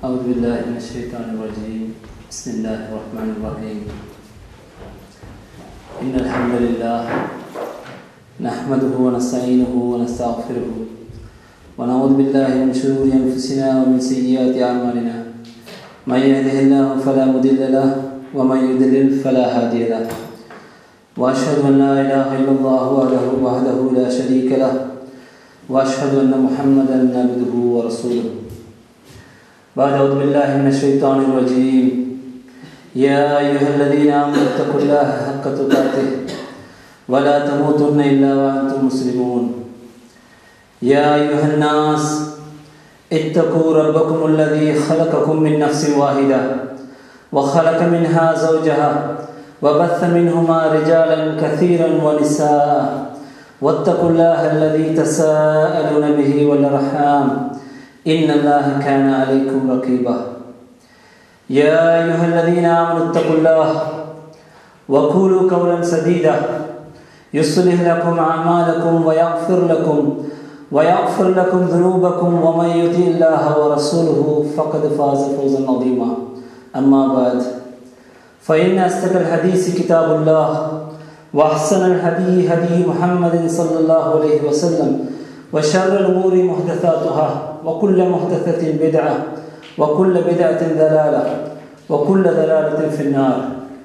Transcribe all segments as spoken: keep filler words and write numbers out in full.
أعوذ بالله من الشيطان الرجيم بسم الله الرحمن الرحيم إن الحمد لله نحمده ونستعينه ونستغفره ونعوذ بالله من شرور أنفسنا ومن سيئات أعمالنا من يهده الله فلا مضل له ومن يضلل فلا هادي له وأشهد أن لا إله إلا الله وحده لا شريك له وأشهد أن محمدا عبده ورسوله بعد أعوذ بالله من الشيطان الرجيم يا أيها الذين آمنوا اتقوا الله حق تقاته ولا تموتن إلا وأنتم مسلمون يا أيها الناس اتقوا ربكم الذي خلقكم من نفس واحدة وخلق منها زوجها وبث منهما رجالا كثيرا ونساء واتقوا الله الذي تساءلون به والأرحام إن الله كان عليكم رقيبا يا أيها الذين آمنوا اتقوا الله وقولوا قولا سديدا يصلح لكم أعمالكم ويغفر لكم ويغفر لكم ذنوبكم ومن يطع الله ورسوله فقد فاز فوزا عظيما أما بعد فإن أصدق الحديث كتاب الله وأحسن الهدي هدي محمد صلى الله عليه وسلم وشر الأمور محدثاتها وكل محدثة بدعة وكل بدعة ضلالة وكل ضلالة في النار.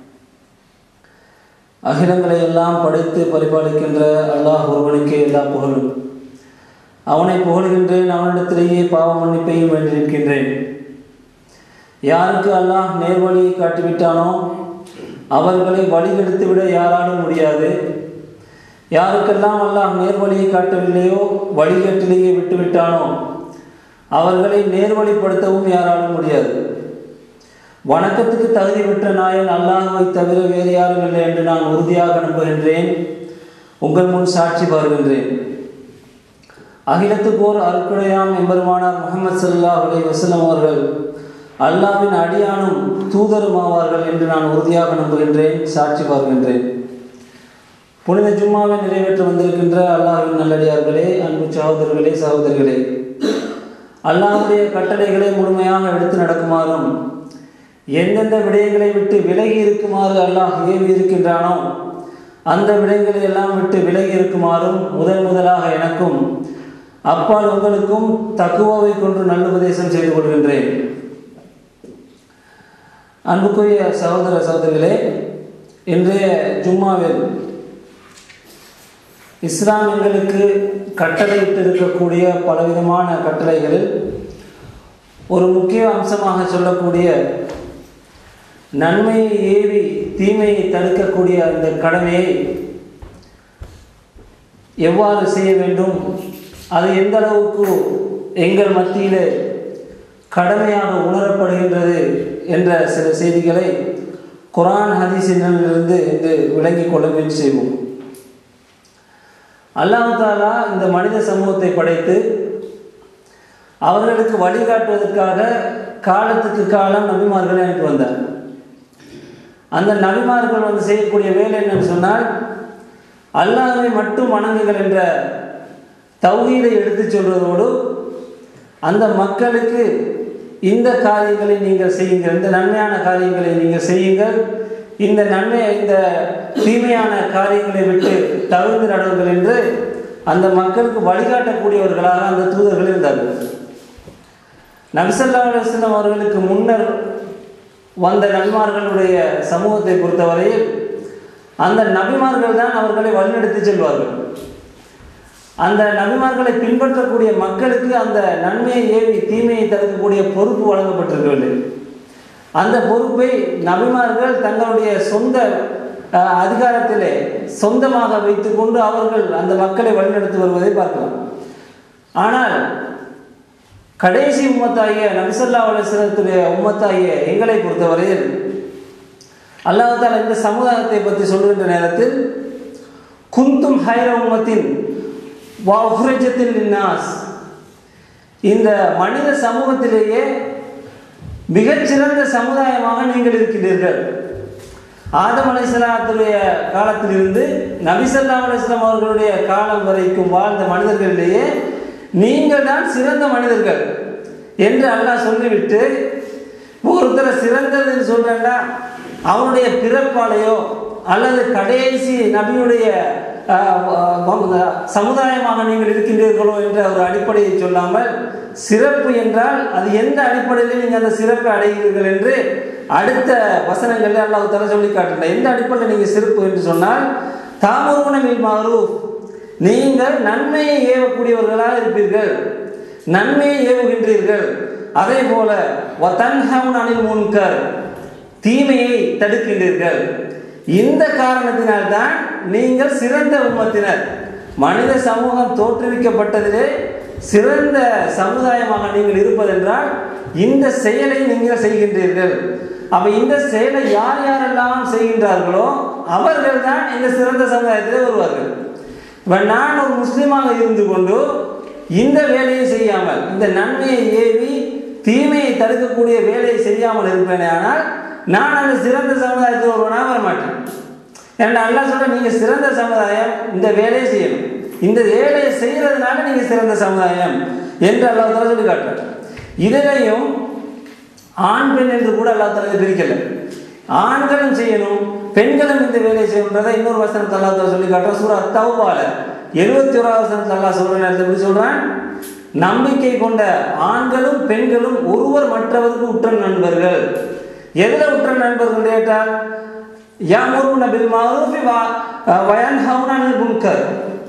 அகிலங்களை எல்லாம் படைத்து பரிபாலிக்கின்ற அல்லாஹ் ஒருவனுக்கே எல்லா புகழும். அவனை புகழ்கின்றேன், அவனிடத்திலேயே பாவ மன்னிப்பையும் வேண்டியிருக்கின்றேன். யாருக்கு அல்லாஹ் நேர்வழியை காட்டிவிட்டானோ அவர்களை வழிகெடுத்துவிட யாராலும் முடியாது. யாருக்கெல்லாம் அல்லாஹ் நேர்வழியை காட்டவில்லையோ வழிகேட்டிலேயே விட்டுவிட்டானோ அவர்களை நேர்வழிப்படுத்தவும் யாராலும் முடியாது. வணக்கத்துக்கு தகுதி பெற்ற நாயன் அல்லாஹ்வை தவிர வேறு யாரும் இல்லை என்று நான் உறுதியாக நம்புகின்றேன். உங்கள் முன் சாட்சி பகர்கின்றேன். அகிலத்துக்கோர் அருட்கொடையாம் எம்பெருமானார் முஹம்மது ஸல்லல்லாஹு அலைஹி வஸல்லம் அவர்கள் அல்லாஹ்வின் அடியானும் தூதரும் ஆவார்கள் என்று நான் உறுதியாக நம்புகின்றேன், சாட்சி பகர்கின்றேன். புனித ஜும்மாவை நிறைவேற்ற வந்திருக்கின்ற அல்லாஹ்வின் நல்லடியார்களே, அன்பு சகோதரர்களே, சகோதரிகளே, அல்லாஹ்வுடைய கட்டளைகளை முழுமையாக எடுத்து நடக்குமாறும் எந்தெந்த விடயங்களை விட்டு விலகி இருக்குமாறு அல்லாஹ் ஏவி இருக்கின்றானோ அந்த விடயங்களை எல்லாம் விட்டு விலகி இருக்குமாறும் முதல் முதலாக எனக்கும் அப்பால் உங்களுக்கும் தக்குவாவை கொண்டு நல்லுபதேசம் செய்து கொள்கின்றேன். அன்புக்குரிய சகோதர சகோதரிகளே, இன்றைய ஜும்மாவில் இஸ்லாம் எங்களுக்கு கட்டளையிட்டு இருக்கக்கூடிய பலவிதமான கட்டளைகளில் ஒரு முக்கிய அம்சமாக சொல்லக்கூடிய நன்மையை ஏவி தீமையை தடுக்கக்கூடிய அந்த கடமையை எவ்வாறு செய்ய வேண்டும், அது எந்த அளவுக்கு எங்கள் மத்தியில் கடமையாக உணரப்படுகின்றது என்ற சில செய்திகளை குர்ஆன் ஹதீஸிலிருந்து இன்று விளங்கிக் கொள்ள முயற்சி செய்வோம். அல்லாஹ் தஆலா இந்த மனித சமூகத்தை படைத்து அவர்களுக்கு வழிகாட்டுவதற்காக காலத்துக்கு காலம் நபிமார்களை அனுப்பி வந்தார். அந்த நபிமார்கள் வந்து செய்யக்கூடிய வேலை என்னன்னு சொன்னால், அல்லாஹ்வை மட்டும் வணங்குங்கள் என்ற தௌஹீதை எடுத்துச் சொல்வதோடு அந்த மக்களுக்கு இந்த காரியங்களை நீங்கள் செய்யுங்கள், இந்த நன்மையான காரியங்களை நீங்கள் செய்யுங்கள், இந்த நன்மை இந்த தீமையான காரியங்களை விட்டு தவிர்த்து நடவுங்கள் என்று அந்த மக்களுக்கு வழிகாட்டக்கூடியவர்களாக அந்த தூதர்கள் இருந்தார்கள். நபி ஸல்லல்லாஹு அலைஹி வஸல்லம் அவர்களுக்கு முன்னர் வந்த நபிமார்களுடைய சமூகத்தை பொறுத்தவரையில் அந்த நபிமார்கள் தான் அவர்களை வழிநடத்தி செல்வார்கள். அந்த நபிமார்களை பின்பற்றக்கூடிய மக்களுக்கு அந்த நன்மையை ஏவி தீமையை தடுக்கக்கூடிய பொறுப்பு வழங்கப்பட்டிருக்கவில்லை. அந்த பொறுப்பை நபிமார்கள் தங்களுடைய சொந்த அதிகாரத்திலே சொந்தமாக வைத்துக்கொண்டு அவர்கள் அந்த மக்களை வழிநடத்தி வருவதை பார்க்கலாம். ஆனால் கடைசி உம்மத்தாகிய நபி ஸல்லல்லாஹு அலைஹி வஸல்லத்துடைய உம்மத்தாகிய எங்களை பொறுத்தவரையில் அல்லாஹ் தஆலா இந்த சமுதாயத்தை பற்றி சொல்கின்ற நேரத்தில் குந்தும் ஹைர உம்மத்தின் வ உஹ்ரிஜத்தில் லின்னாஸ், இந்த மனித சமூகத்திலேயே மிகச்சிறந்த சமுதாயமாக நீங்கள் இருக்கின்றீர்கள். ஆதம் அலைஹிஸ்ஸலாத்துடைய காலத்திலிருந்து நபி ஸல்லல்லாஹு அலைஹி வஸல்லம் அவர்களுடைய காலம் வரைக்கும் வாழ்ந்த மனிதர்களிலேயே நீங்கள் தான் சிறந்த மனிதர்கள் என்று அல்லாஹ் சொல்லிவிட்டு ஒருத்தரை சிறந்ததுன்னு சொல்றேன்னா அவனுடைய பிறப்பாலையோ அல்லது கடைசி நபியுடைய சமுதாயமாக நீங்கள் இருக்கின்றீர்களோ என்ற ஒரு அடிப்படையை சொல்லாமல் சிறப்பு என்றால் அது எந்த அடிப்படையில் நீங்கள் அந்த சிறப்பை அடைகிறீர்கள் என்று அடுத்த வசனங்களில் அல்லாஹ் தஆலா சொல்லி காட்டுகிறார். எந்த அடிப்படையில் நீங்கள் சிறப்பு என்று சொன்னால் தாமுருன பில் மஅரூஃப், நீங்கள் நன்மையை ஏவக்கூடியவர்களாக இருப்பீர்கள், நன்மையை ஏவுகின்றீர்கள். அதே போல வதன்ஹவுன அனில் முன்கர், தீமையை தடுக்கின்றீர்கள். இந்த காரணத்தினால்தான் நீங்கள் சிறந்த உம்மத்தினர். மனித சமூகம் தோற்றுவிக்கப்பட்டதிலே சிறந்த சமுதாயமாக நீங்கள் இருப்பதென்றால் இந்த செயலை நீங்கள் செய்கின்றீர்கள். அப்ப இந்த செயலை யார் யாரெல்லாம் செய்கின்றார்களோ அவர்கள் தான் இந்த சிறந்த சமுதாயத்திலே வருவார்கள். இப்ப நான் ஒரு முஸ்லிமாக இருந்து கொண்டு இந்த வேலையை செய்யாமல், இந்த நன்மையை ஏவி தீமையை தடுக்கக்கூடிய வேலையை செய்யாமல் இருப்பேனே, ஆனால் நான் அந்த சிறந்த சமுதாயத்தில் ஒருவனாக வர மாட்டேன். ஏன்னா அல்லாஹ் சொல்ற, நீங்க சிறந்த சமுதாயம், இந்த வேலையை செய்யணும், இந்த வேலையை செய்யறதுனால நீங்க சிறந்த சமுதாயம் என்று அல்லாஹ் தஆலா சொல்லி காட்டுறார். இதிலையும் ஆண் பெண் என்று கூட அல்லாஹ் தஆலா பிரிக்கல. ஆண்களும் செய்யணும், பெண்களும் இந்த வேலையை செய்யணும்ன்றதை இன்னொரு வசனத்தை அல்லாஹ் தஆலா சொல்லி காட்டுறார். சூரா தௌபால எழுபத்தி ஓராவது வசனத்தை அல்லாஹ் சொல்ற நேரத்தில் எப்படி சொல்றான்? நம்பிக்கை கொண்ட ஆண்களும் பெண்களும் ஒருவர் மற்றவருக்கு உற்ற நண்பர்கள். எதுல உற்ற நண்பர்கள் கேட்டால் யஅமுருன பில் மஅரூஃபி வ யன்ஹவுன அனில் முன்கர்,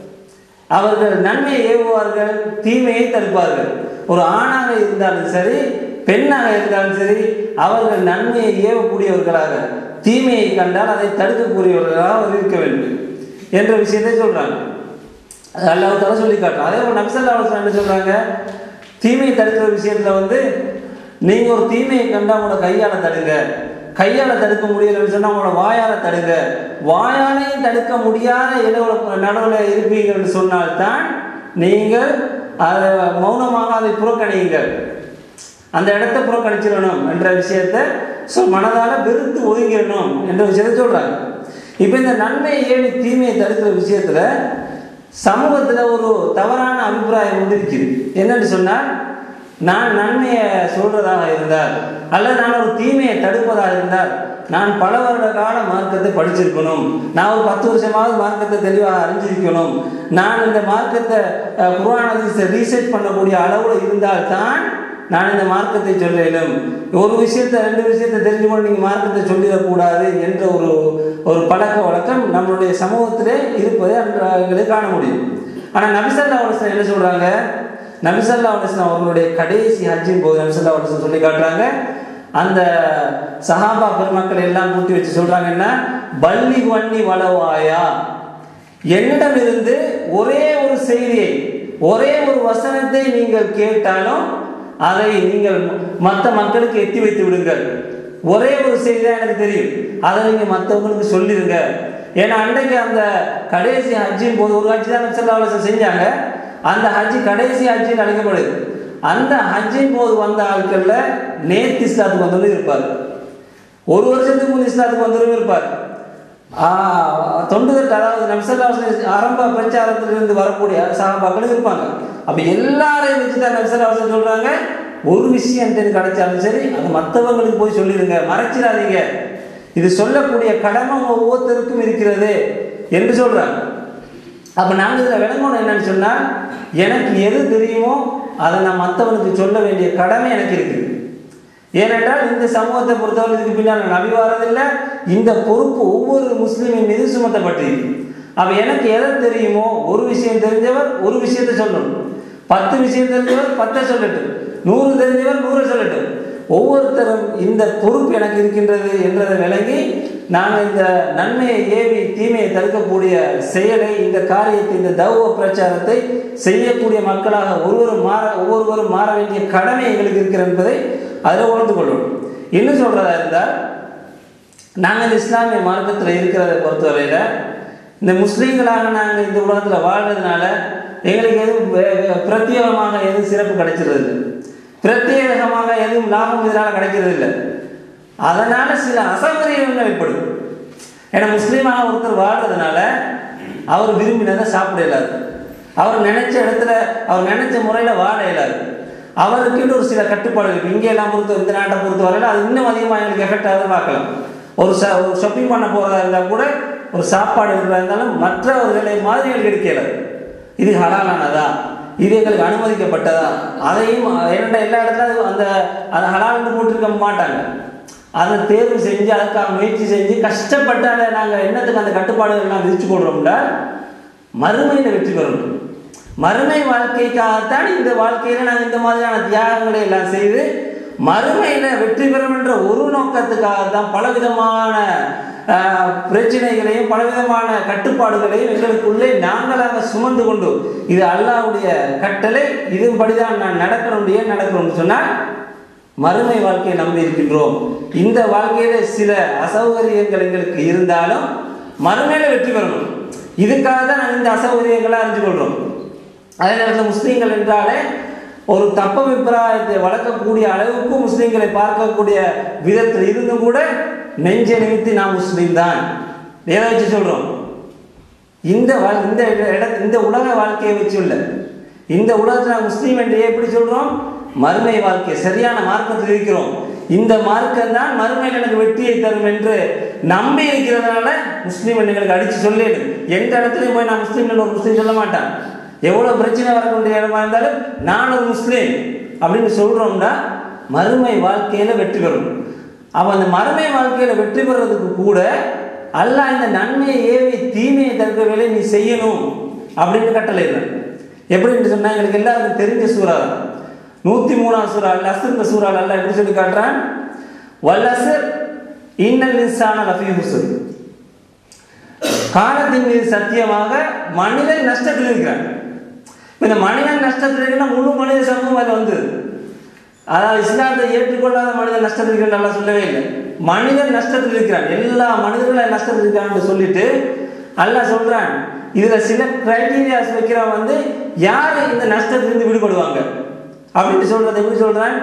அவர்கள் நன்மையை ஏவுவார்கள், தீமையை தடுப்பார்கள். ஒரு ஆணாக இருந்தாலும் சரி, பெண்ணாக இருந்தாலும் சரி, அவர்கள் நன்மையை ஏவக்கூடியவர்களாக, தீமையை கண்டால் அதை தடுக்கக்கூடியவர்களாக இருக்க வேண்டும் என்ற விஷயத்தை சொல்றாங்க. அல்லாஹ் தஆலா சொல்லி காட்டுறான். அதே போல நபி ஸல்லல்லாஹு அலைஹி வஸல்லம் என்ன சொல்றாங்க? தீமையை தடுக்கிற விஷயத்துல வந்து நீங்க ஒரு தீமையை கண்டா உங்களோட கையால தடுங்க, கையால தடுக்க முடியலன்னு சொன்னா உங்களோட வாயால தடுங்க, வாயாலையும் தடுக்க முடியாத நடுவில் இருப்பீங்கன்னு சொன்னால்தான் நீங்கள் அதை மௌனமாக அதை புறக்கணியுங்கள், அந்த இடத்தை புறக்கணிச்சிடணும் என்ற விஷயத்தை மனதால வெறுத்து ஒதுங்கிடணும் என்ற விஷயத்தை சொல்றாங்க. இப்ப இந்த நன்மையை ஏவி தீமையை தடுக்கிற விஷயத்துல சமூகத்துல ஒரு தவறான அபிப்பிராயம் வந்து இருக்குது. என்னன்னு சொன்னால், நான் நன்மையை சொல்றதாக இருந்தால் அல்லது நான் ஒரு தீமையை தடுப்பதாக இருந்தால் நான் பல வருட கால மார்க்கத்தை படிச்சிருக்கணும், நான் ஒரு பத்து வருஷமாவது மார்க்கத்தை தெளிவாக அறிஞ்சிருக்கணும், நான் இந்த மார்க்கத்தை குர்ஆன் ஹதீஸை ரீசர்ச் பண்ணக்கூடிய அளவுல இருந்தால்தான் நான் இந்த மார்க்கத்தை சொல்லலும். ஒரு விஷயத்தை ரெண்டு விஷயத்தை தெரிஞ்சு கொண்டு நீங்க மார்க்கத்தை சொல்லிடக்கூடாது என்ற ஒரு ஒரு பழக்க வழக்கம் நம்மளுடைய சமூகத்திலே இருப்பதை அன்றைய காண முடியும். ஆனா நபி ஸல்லல்லாஹு அலைஹி வஸல்லம் என்ன சொல்றாங்க? நபி ஸல்லல்லாஹு அலைஹி வஸல்லம் அவர்களுடைய கடைசி ஹஜ்ஜின் போது நபி ஸல்லல்லாஹு அலைஹி வஸல்லம் சொல்லி காட்டுறாங்க. அந்த சஹாபா பெருமக்களை எல்லாம் கூட்டி வச்சு சொல்றாங்கன்னா, பல்லி வன்னி வளவாயா, என்னிடம் இருந்து ஒரே ஒரு செய்தியை, ஒரே ஒரு வசனத்தை நீங்கள் கேட்டாலும் அதை நீங்கள் மற்ற மக்களுக்கு எத்தி வைத்து விடுங்கள். ஒரே ஒரு செய்தி தான் எனக்கு தெரியும், அதை நீங்க மற்றவங்களுக்கு சொல்லிடுங்க. ஏன்னா அன்றைக்கு அந்த கடைசி ஹஜ்ஜின் போது ஒரு ஹஜ்ஜி தான் நபி ஸல்லல்லாஹு அலைஹி வஸல்லம் செஞ்சாங்க. அந்த ஹஜ்ஜி கடைசி ஹஜ்ஜின்னு அழைக்கப்படுது. அந்த ஹஜ்ஜின் போது வந்த ஆட்கள்ல நேத்து இஸ்லாத்துக்கு வந்தவங்க இருப்பார், ஒரு வருஷத்துக்கு முன் இஸ்லாத்துக்கு வந்தவங்க இருப்பார், தொண்டுதற்கு அதாவது நபி ஸல்லல்லாஹு அலைஹி வஸல்லம் ஆரம்ப பிரச்சாரத்திலிருந்து வரக்கூடிய சஹாபாக்கள் இருப்பாங்க. அப்ப எல்லாரையும் வச்சுதான் நபி ஸல்லல்லாஹு அலைஹி வஸல்லம் சொல்றாங்க, ஒரு விஷயம் எனக்கு கிடைச்சாலும் சரி அது மற்றவங்களுக்கு போய் சொல்லிடுங்க, மறைச்சிடாதீங்க, இது சொல்லக்கூடிய கடமை ஒவ்வொருத்தருக்கும் இருக்கிறது என்று சொல்றாங்க. அப்ப நாங்க இதுல விளங்கணும் என்னன்னு சொன்னா, எனக்கு எது தெரியுமோ அதை நான் மற்றவனுக்கு சொல்ல வேண்டிய கடமை எனக்கு இருக்குது. ஏனென்றால் இந்த சமூகத்தை பொறுத்தவரை இதுக்கு பின்னால் நபி வாரதில்லை, இந்த பொறுப்பு ஒவ்வொரு முஸ்லீமின் மீது சுமத்தப்பட்டிருக்கு. அப்ப எனக்கு எதை தெரியுமோ, ஒரு விஷயம் தெரிஞ்சவர் ஒரு விஷயத்தை சொல்லணும், பத்து விஷயம் தெரிஞ்சவர் பத்தை சொல்லட்டும், நூறு தெரிஞ்சவர் நூறு சொல்லட்டும். ஒவ்வொருத்தரும் இந்த பொறுப்பு எனக்கு இருக்கின்றது என்றதை விளங்கி நாங்கள் இந்த நன்மையை ஏவி தீமையை தடுக்கக்கூடிய செயலை, இந்த காரியத்தை, இந்த தௌவ பிரச்சாரத்தை செய்யக்கூடிய மக்களாக ஒருவரும் மாற ஒவ்வொருவரும் மாற வேண்டிய கடமை எங்களுக்கு இருக்கிறது என்பதை அதில் உணர்ந்து கொள்ளணும். இன்னும் சொல்றதா இருந்தால், நாங்கள் இந்த இஸ்லாமிய மார்க்கத்தில் இருக்கிறத பொறுத்தவரையில இந்த முஸ்லீம்களாக நாங்கள் இந்த உலகத்தில் வாழ்றதுனால எங்களுக்கு எதுவும் பிரத்யேகமாக எதுவும் சிறப்பு கிடைச்சிருது, பிரத்யேகமாக எதுவும் லாபம் இதனால் கிடைக்கிறது இல்லை. அதனால சில அசௌகரியங்கள் ஏற்படும். ஏன்னா முஸ்லீமாக ஒருத்தர் வாழ்றதுனால அவர் விரும்பினதை சாப்பிட இயலாது, அவர் நினைச்ச இடத்துல அவர் நினைச்ச முறையில் வாழ இயலாது. அவருக்குன்னு ஒரு சில கட்டுப்பாடுகள் இங்கே எல்லாம் பொறுத்த இந்த நாட்டை பொறுத்த வரையில் அது இன்னும் அதிகமாக எங்களுக்கு எஃபெக்ட் ஆகுது பார்க்கலாம். ஒரு ச ஒரு ஷாப்பிங் பண்ண போகிறதா இருந்தால் கூட ஒரு சாப்பாடு இருக்கிறதா இருந்தாலும் மற்றவர்களை மாதிரி எங்களுக்கு எடுக்கல. இது ஹலாலானதா, இது எங்களுக்கு அனுமதிக்கப்பட்டதா, அதையும் இரண்ட எல்லா இடத்துல அந்த அதை ஹலால்னு போட்டிருக்க மாட்டாங்க. அதை தேர்வு செஞ்சு அதுக்காக முயற்சி செஞ்சு கஷ்டப்பட்டு அதை நாங்கள் என்னத்துக்கு அந்த கட்டுப்பாடுகள்லாம் விதிச்சு கொள்றோம்னா மறுமையில் வெற்றி பெறணும். மறுமை வாழ்க்கைக்காகத்தான் இந்த வாழ்க்கையில நாங்கள் இந்த மாதிரியான தியாகங்களை எல்லாம் செய்து மறுமையில் வெற்றி பெறும் என்ற ஒரு நோக்கத்துக்காக தான் பலவிதமான பிரச்சனைகளையும் பலவிதமான கட்டுப்பாடுகளையும் எங்களுக்குள்ளே நாங்களாக சுமந்து கொண்டு இது அல்லாஹ்வுடைய கட்டளை, இதுபடிதான் நான் நடக்கணும் ஏன் நடக்கணும்னு சொன்னால் மறுமை வாழ்க்கையை நம்பி இருக்கின்றோம். இந்த வாழ்க்கையில சில அசௌகரியங்கள் எங்களுக்கு இருந்தாலும் மறுமையில வெற்றி பெறணும். இதுக்காக தான் நாங்கள் இந்த அசௌகரியங்களை அறிஞ்சு கொள்றோம். அதே நேரத்தில் முஸ்லீம்கள் என்றாலே ஒரு தப்பபிப்பிராயத்தை வளர்க்கக்கூடிய அளவுக்கு முஸ்லீம்களை பார்க்கக்கூடிய விதத்தில் இருந்தும் கூட நெஞ்சை நிமித்தி நான் முஸ்லீம் தான் எதை வச்சு சொல்றோம்? இந்த இந்த இட இந்த உலக வாழ்க்கையை வச்சு உள்ள இந்த உலகத்தில் நான் முஸ்லீம் என்று எப்படி சொல்றோம்? மறுமை வாழ்க்கை சரியான மார்க்கத்தில் இருக்கிறோம். இந்த மார்க்கம் தான் மறுமையில் எனக்கு வெற்றியை தரும் என்று நம்பி இருக்கிறதுனால முஸ்லீம் எங்களுக்கு அடிச்சு சொல்லிடு. எந்த இடத்துலையும் போய் நான் முஸ்லீம் ஒரு முஸ்லீம் சொல்ல மாட்டான். எவ்வளவு பிரச்சனை வரக்கூடிய இடமா இருந்தாலும் நான் ஒரு முஸ்லீம் அப்படின்னு சொல்றோம்னா மறுமை வாழ்க்கையில வெற்றி பெறும். அப்ப அந்த மறுமை வாழ்க்கையில வெற்றி பெறதுக்கு கூட அல்லாஹ் இந்த நன்மையை ஏவி தீமையை தடுக்கிற வேலையை நீ செய்யணும் அப்படின்னு கட்டளை இல்லை. எப்படின்னு சொன்னா எங்களுக்கு எல்லாருக்கும் தெரிஞ்ச சூறா நூத்தி மூணாவது சூறா அல் அஸ்ர் சூறா அல்லாஹ் எப்படி சொல்லி காட்டுறான்? வல் அஸ்ர் இன்னல் இன்சான லஃபீ ஹுஸ்ர். காலத்தின் மீது சத்தியமாக மனிதன் நஷ்டத்தில் இருக்கிறான். இந்த மனிதன் நஷ்டத்தில் இருக்கிற முழு மனித சமூகம் அதில் வந்து அதாவது இஸ்லாத்தை ஏற்றுக்கொள்ளாத மனிதன் நஷ்டத்தில் இருக்கிற நல்லா சொல்லவே இல்லை. மனிதன் நஷ்டத்தில் இருக்கிறான், எல்லா மனிதர்களும் நஷ்டத்தில் இருக்கான்னு சொல்லிட்டு அல்லாஹ் சொல்றான். இதுல சில கிரைட்டீரியாஸ் வைக்கிறான் வந்து யாரு இந்த நஷ்டத்திலிருந்து விடுபடுவாங்க அப்படின்னு சொல்றது எப்படி சொல்றான்?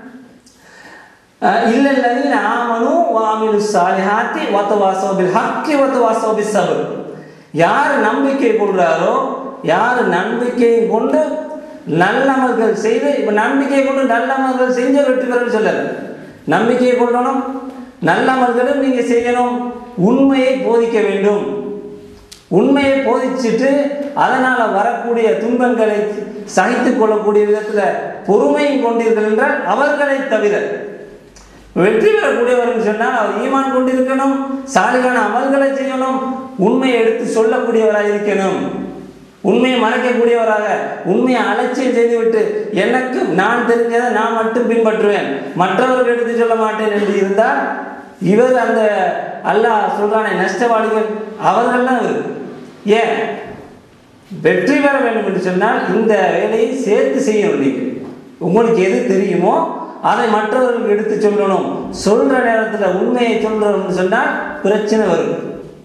இல்லல்லதீன ஆமனூ வஅமிலுஸ் ஸாலிஹாத்தி வதவாஸௌ பில் ஹக்கி வதவாஸௌ பிஸ் ஸப்ர். யார் நம்பிக்கை கொள்றாரோ, யார் நம்பிக்கை கொண்டு நல்லமல்கள் செய்து, இப்ப நம்பிக்கை கொண்டு நல்லமல்கள் செஞ்ச வெற்றி பெறன்னு சொல்லல. நம்பிக்கையை கொள்ளணும், நல்லமல்களும் நீங்க செய்யணும், உண்மையை போதிக்க வேண்டும். உண்மையை போதிச்சுட்டு அதனால வரக்கூடிய துன்பங்களை சகித்துக் கொள்ளக்கூடிய விதத்துல பொறுமையை கொண்டீர்கள் என்றால் அவர்களை தவிர வெற்றி பெறக்கூடியவர் சொன்னால் அவர் ஈமான் கொண்டிருக்கணும், சாலிகான அமல்களை செய்யணும், உண்மையை எடுத்து சொல்லக்கூடியவராக இருக்கணும். உண்மையை மறைக்கக்கூடியவராக, உண்மையை அலட்சியம் செய்துவிட்டு எனக்கு நான் தெரிஞ்சதை நான் மட்டும் பின்பற்றுவேன், மற்றவர்கள் எடுத்து சொல்ல மாட்டேன் என்று இருந்தால் இவர் அந்த அல்லாஹ் சொல்றானே நஷ்டவாளிகள் அவர்கள்லாம் இருக்கு. ஏன் வெற்றி பெற வேண்டும் என்று சொன்னால் இந்த வேலையை சேர்த்து செய்யணும். நீங்கள் உங்களுக்கு எது தெரியுமோ அதை மற்றவர்களுக்கு எடுத்து சொல்லணும். சொல்ற நேரத்தில் உண்மையை சொல்றோம்னு சொன்னால் பிரச்சனை வரும்.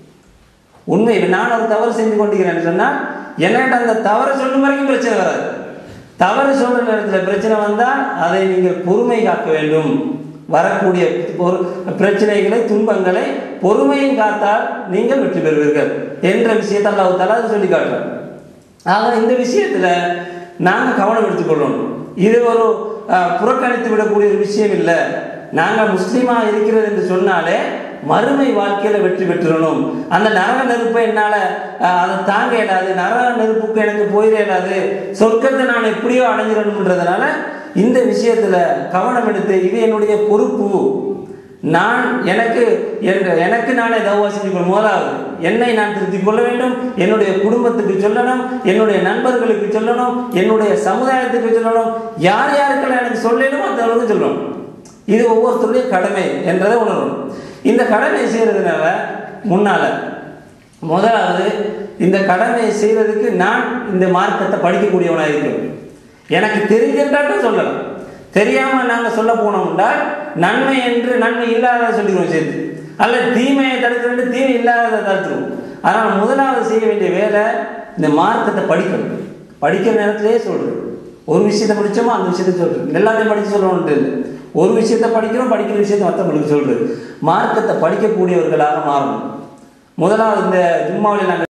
உண்மை நான் ஒரு தவறு செஞ்சு கொண்டிருக்கிறேன்னு சொன்னால் என்கிட்ட அந்த தவறை சொல்லும் வரைக்கும் பிரச்சனை வராது. தவறு சொல்ற நேரத்தில் பிரச்சனை வந்தால் அதை நீங்கள் பொறுமை காக்க வேண்டும். வரக்கூடிய பிரச்சனைகளை துன்பங்களை பொறுமையும் காத்தால் நீங்கள் வெற்றி பெறுவீர்கள் என்ற விஷயத்தை அல்லாஹ் தஆலா சொல்லி காட்டுறார். ஆக இந்த விஷயத்துல நாங்கள் கவனம் எடுத்துக்கொள்ளணும். இது ஒரு புறக்கணித்து விடக்கூடிய ஒரு விஷயம் இல்லை. நாங்கள் முஸ்லீமா இருக்கிறது என்று சொன்னாலே மறுமை வாழ்க்கையில வெற்றி பெற்றுடணும். அந்த நரக நெருப்பை என்னால அதை தாங்க இயலாது, நரக நெருப்புக்கு எனக்கு போயிட இயலாது, சொர்க்கத்தை நான் எப்படியோ அடைஞ்சிடணும்ன்றதுனால இந்த விஷயத்துல கவனம் எடுத்து இது என்னுடைய பொறுப்பு, நான் எனக்கு எனக்கு நானே தௌவா செஞ்சு கொள்ளும். முதலாவது என்னை நான் திருத்திக் கொள்ள வேண்டும், என்னுடைய குடும்பத்துக்கு சொல்லணும், என்னுடைய நண்பர்களுக்கு சொல்லணும், என்னுடைய சமுதாயத்துக்கு சொல்லணும், யார் யாருக்கெல்லாம் எனக்கு சொல்லணும் அந்த அளவுக்கு சொல்லணும். இது ஒவ்வொருத்தருடைய கடமை என்றதை உணரணும். இந்த கடமை செய்யறதுனால முன்னால முதலாவது இந்த கடமையை செய்வதற்கு நான் இந்த மார்க்கத்தை படிக்கக்கூடியவனாக இருக்கிறேன். எனக்கு தெரிஞ்சிருந்தாட்டும் சொல்லலாம், தெரியாம நாங்கள் சொல்ல போனோம்னா நன்மை என்று நன்மை இல்லாத சொல்லிடுவோம் சேர்த்து, அல்ல தீமையை தடுக்க தீமை இல்லாத தடுத்துருவோம். அதனால் முதலாவது செய்ய வேண்டிய வேலை இந்த மார்க்கத்தை படிக்கணும். படிக்கிற நேரத்திலேயே சொல்றேன், ஒரு விஷயத்தை படிச்சோமோ அந்த விஷயத்த சொல்றேன், எல்லாத்தையும் படிச்சு சொல்லணும்னு இல்லை. ஒரு விஷயத்தை படிக்கிறோம், படிக்கிற விஷயத்தை மற்றவங்களுக்கு சொல்றது. மார்க்கத்தை படிக்கக்கூடியவர்களாக மாறணும். முதலாவது இந்த ஜும்மாவில் நாங்கள்